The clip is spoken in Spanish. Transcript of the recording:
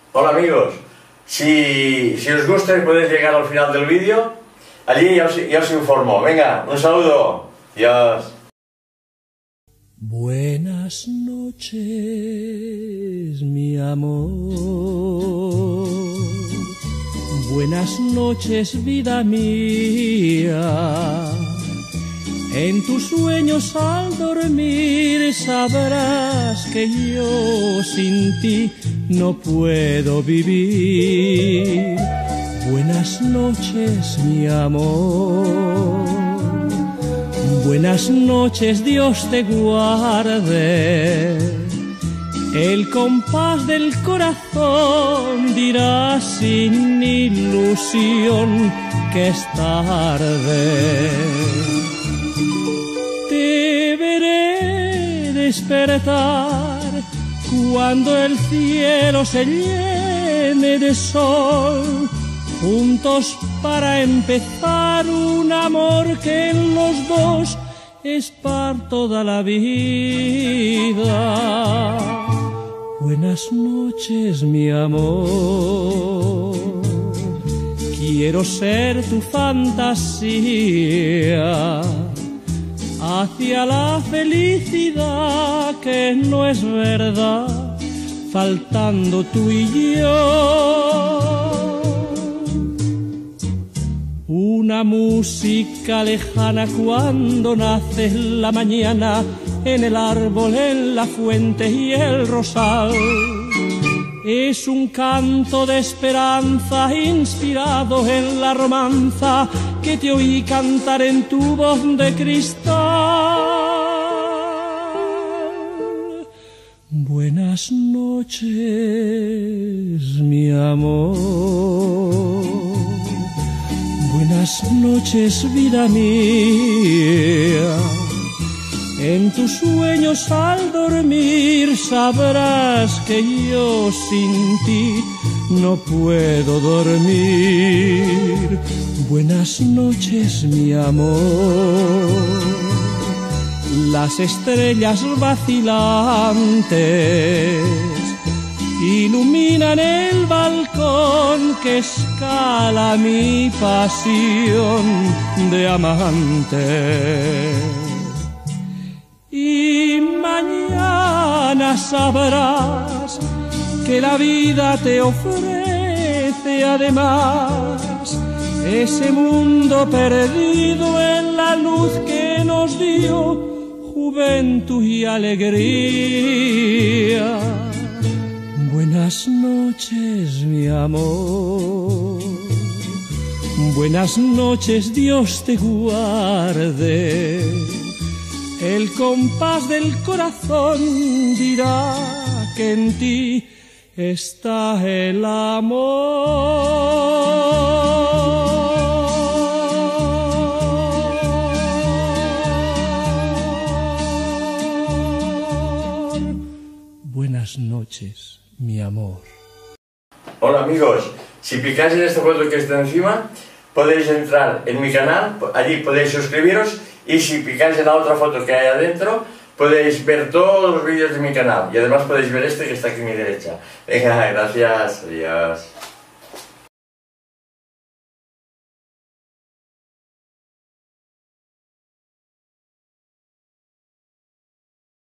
Hola amigos, si os gusta y podéis llegar al final del vídeo, allí ya os informo. Venga, un saludo. Adiós. Buenas noches, mi amor. Buenas noches, vida mía. En tus sueños al dormir sabrás que yo sin ti no puedo vivir. Buenas noches, mi amor. Buenas noches, Dios te guarde. El compás del corazón dirá sin ilusión que es tarde. Te veré despertar cuando el cielo se llene de sol, juntos para empezar un amor que en los dos es para toda la vida. Buenas noches, mi amor. Quiero ser tu fantasía hacia la felicidad que no es verdad, faltando tú y yo. Una música lejana cuando nace la mañana, en el árbol, en la fuente y el rosal. Es un canto de esperanza inspirado en la romanza que te oí cantar en tu voz de cristal. Buenas noches, mi amor. Buenas noches, vida mía. En tus sueños al dormir sabrás que yo sin ti no puedo dormir. Buenas noches, mi amor. Las estrellas vacilantes iluminan el balcón que escala mi pasión de amante. Y mañana sabrás que la vida te ofrece además ese mundo perdido en la luz que nos dio juventud y alegría. Buenas noches, mi amor. Buenas noches, Dios te guarde. El compás del corazón dirá que en ti está el amor. Buenas noches, mi amor. Hola amigos, si picáis en esta foto que está encima, podéis entrar en mi canal, allí podéis suscribiros. Y si picáis en la otra foto que hay adentro, podéis ver todos los vídeos de mi canal. Y además podéis ver este que está aquí a mi derecha. Venga, gracias, adiós.